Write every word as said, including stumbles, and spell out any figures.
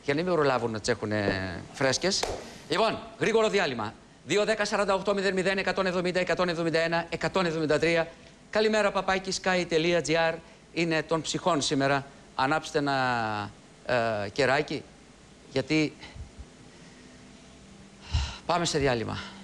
για να μην προλάβουν να τσέχουν φρέσκες. Λοιπόν, γρήγορο διάλειμμα. δύο δέκα σαράντα οκτώ μηδέν μηδέν εκατόν εβδομήντα εκατόν εβδομήντα ένα εκατόν εβδομήντα τρία. Καλημέρα, παπάκι sky τελεία gr. Είναι των ψυχών σήμερα. Ανάψτε ένα ε, κεράκι, γιατί πάμε σε διάλειμμα.